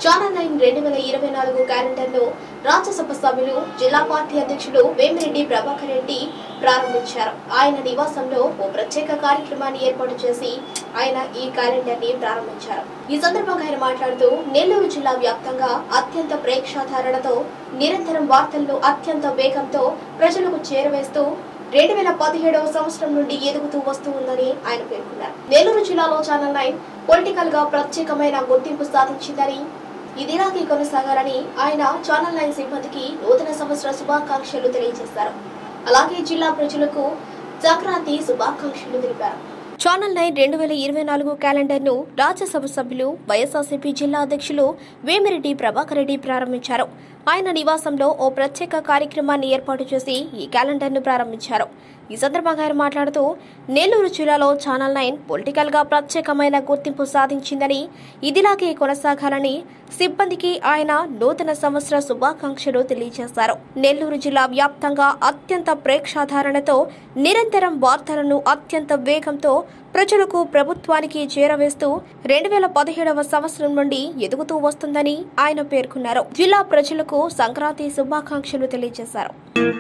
Channel 9 2024 క్యాలెండర్ను Rajya Sabha సభ్యులు జిల్లా party అధ్యక్షుడు వేమిరెడ్డి ప్రభాకర్ రెడ్డి ప్రారంభించారు. ఆయన నివాసంలో ఓ ప్రత్యేక కార్యక్రమాన్ని ఏర్పాటు చేసి ఆయన ఈ క్యాలెండర్ని ప్రారంభించారు. ఈ సందర్భంగా ఆయన మాట్లాడుతూ నెల్లూరు జిల్లా వ్యాప్తంగా అత్యంత ప్రేక్షాధారణతో నిరంతరం వార్తలను అత్యంత వేగంతో ప్రజలకు చేరవేస్తూ 2017వ సంవత్సరం నుండి ఎదుగుతూ వస్తూ ఉందని ఆయన పేర్కొన్నారు. నెల్లూరు జిల్లాలో ఛానల్ 9 పొలిటికల్ గా ప్రత్యేకమైన గుర్తింపు సాధించిందని ఇదిలాగే కొనసాగాలని ఆయన ఛానల్ 9 సిబ్బందికి నూతన సంవత్సర శుభాకాంక్షలు తెలియజేశారు. అలాగే జిల్లా ప్రజలకు సంక్రాంతి శుభాకాంక్షలు తెలిపారు. ఛానల్ 9 2024 క్యాలెండర్ను రాజ్యసభ సభ్యులు వైఎస్ఆర్సీపీ జిల్లా అధ్యక్షులు వేమిరెడ్డి ప్రభాకర్ రెడ్డి ప్రారంభించారు. ఆయన నివాసంలో ఓ ప్రత్యేక కార్యక్రమాన్ని ఏర్పాటు చేసి ఈ క్యాలెండర్ను ప్రారంభించారు. ఈ సందర్భంగా ఆయన మాట్లాడుతూ నెల్లూరు జిల్లాలో ఛానల్ 9 పొలిటికల్ గా ప్రత్యేకమైన గుర్తింపు సాధించిందని ఇదిలాగే కొనసాగాలని సిబ్బందికి ఆయన నూతన సంవత్సర శుభాకాంక్షలు తెలియజేశారు. నెల్లూరు జిల్లా వ్యాప్తంగా అత్యంత ప్రేక్షాధారణతో నిరంతరం వార్తలను అత్యంత వేగంతో ప్రజలకు ప్రభుత్వానికి చేరవేస్తూ 2017వ సంవత్సరం నుండి ఎదుగుతూ వస్తుందని ఆయన పేర్కొన్నారు. జిల్లా ప్రజలకు సంక్రాంతి శుభాకాంక్షలు తెలియజేశారు.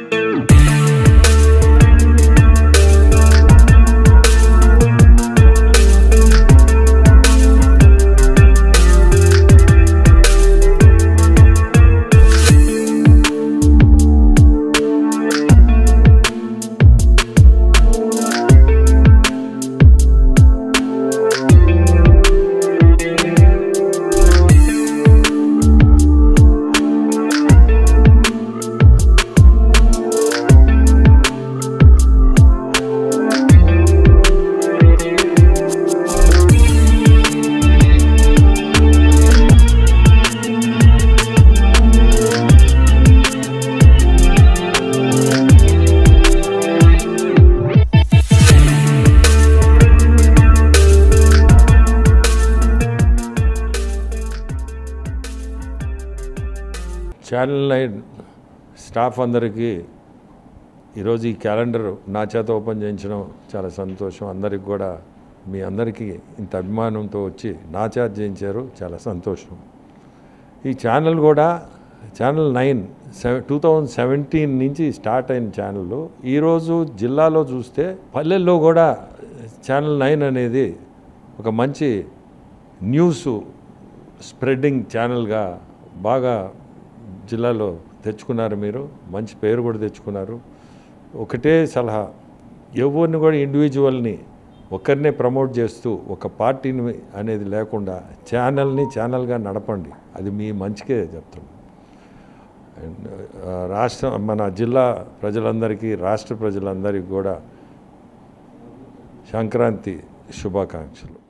ఛానల్ 9 స్టాఫ్ అందరికీ ఈరోజు ఈ క్యాలెండర్ నా చేత ఓపెన్ చేయించడం చాలా సంతోషం. అందరికి కూడా మీ అందరికీ ఇంత అభిమానంతో వచ్చి నా చేత చేయించారు, చాలా సంతోషం. ఈ ఛానల్ కూడా ఛానల్ 9 2017 నుంచి స్టార్ట్ అయిన ఛానల్ ఈరోజు జిల్లాలో చూస్తే పల్లెల్లో కూడా ఛానల్ 9 అనేది ఒక మంచి న్యూస్ స్ప్రెడ్డింగ్ ఛానల్గా బాగా జిల్లాలో తెచ్చుకున్నారు. మీరు మంచి పేరు కూడా తెచ్చుకున్నారు. ఒకటే సలహా, ఎవరిని కూడా ఇండివిజువల్ని ఒకరినే ప్రమోట్ చేస్తూ ఒక పార్టీని అనేది లేకుండా ఛానల్ని ఛానల్గా నడపండి. అది మీ మంచికే చెప్తాం. మన జిల్లా ప్రజలందరికీ రాష్ట్ర ప్రజలందరికీ కూడా సంక్రాంతి శుభాకాంక్షలు.